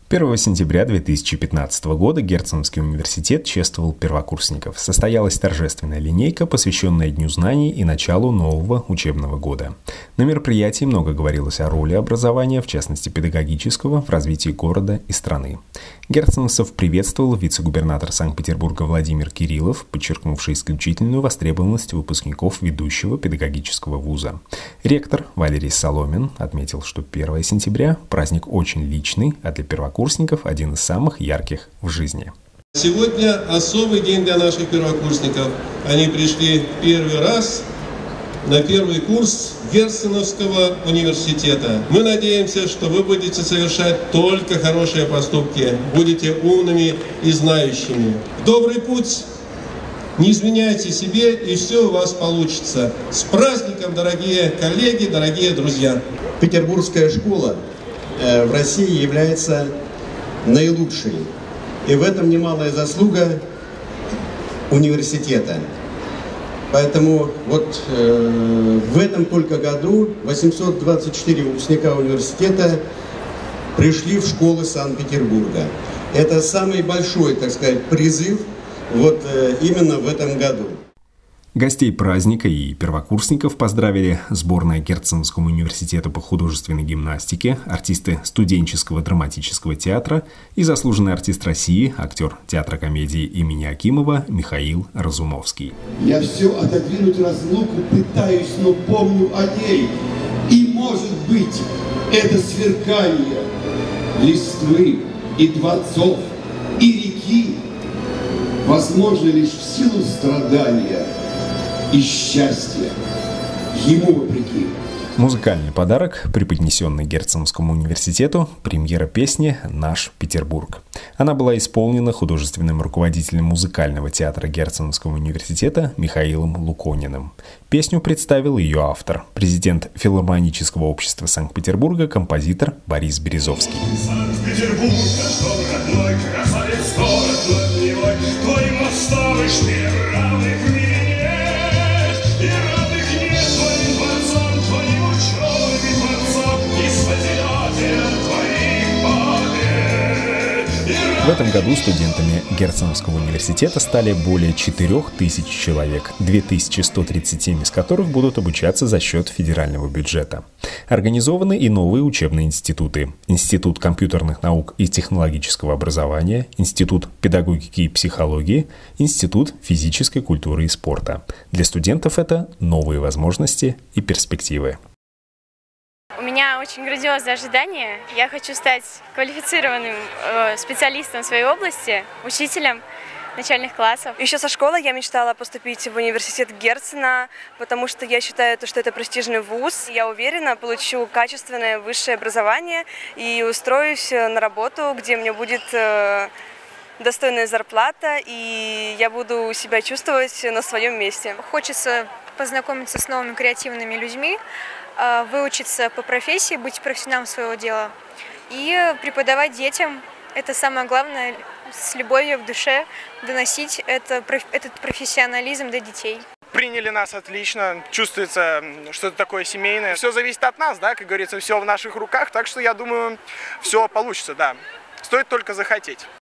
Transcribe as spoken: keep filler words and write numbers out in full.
первого сентября две тысячи пятнадцатого года Герценовский университет чествовал первокурсников. Состоялась торжественная линейка, посвященная Дню знаний и началу нового учебного года. На мероприятии много говорилось о роли образования, в частности педагогического, в развитии города и страны. Герценовцев приветствовал вице-губернатор Санкт-Петербурга Владимир Кириллов, подчеркнувший исключительную востребованность выпускников ведущего педагогического вуза. Ректор Валерий Соломин отметил, что первого сентября – праздник очень личный, а для первокурсников один из самых ярких в жизни. Сегодня особый день для наших первокурсников. Они пришли первый раз на первый курс Герценовского университета. Мы надеемся, что вы будете совершать только хорошие поступки, будете умными и знающими. В добрый путь, не изменяйте себе, и все у вас получится. С праздником, дорогие коллеги, дорогие друзья! Петербургская школа в России является наилучшей. И в этом немалая заслуга университета. Поэтому вот э, в этом только году восемьсот двадцать четыре выпускника университета пришли в школы Санкт-Петербурга. Это самый большой, так сказать, призыв вот э, именно в этом году. Гостей праздника и первокурсников поздравили сборная Герценовского университета по художественной гимнастике, артисты студенческого драматического театра и заслуженный артист России, актер театра комедии имени Акимова Михаил Разумовский. Я все отодвинуть разлуку пытаюсь, но помню о ней. И может быть, это сверкание листвы и дворцов, и реки возможно лишь в силу страдания и счастья, ему вопреки. Музыкальный подарок, преподнесенный Герценовскому университету, премьера песни «Наш Петербург». Она была исполнена художественным руководителем музыкального театра Герценовского университета Михаилом Лукониным. Песню представил ее автор, президент филармонического общества Санкт-Петербурга, композитор Борис Березовский. Санкт-Петербург, что родной, красавец город над Невой, твой мостовый шпиль равных в мире нет, и равных нет твоим дворцам, твоим ученым и творцам, и спасителям твоих побед. В этом году студентами Герценовского университета стали более четырех тысяч человек, две тысячи сто тридцать семь из которых будут обучаться за счет федерального бюджета. Организованы и новые учебные институты. Институт компьютерных наук и технологического образования, Институт педагогики и психологии, Институт физической культуры и спорта. Для студентов это новые возможности и перспективы. У меня очень грандиозные ожидания. Я хочу стать квалифицированным э, специалистом в своей области, учителем начальных классов. Еще со школы я мечтала поступить в университет Герцена, потому что я считаю, что это престижный вуз. Я уверена, получу качественное высшее образование и устроюсь на работу, где мне будет э, достойная зарплата, и я буду себя чувствовать на своем месте. Хочется познакомиться с новыми креативными людьми, выучиться по профессии, быть профессионалом своего дела и преподавать детям. Это самое главное, с любовью в душе доносить это, этот профессионализм до детей. Приняли нас отлично, чувствуется что-то такое семейное. Все зависит от нас, да, как говорится, все в наших руках, так что я думаю, все получится, да. Стоит только захотеть.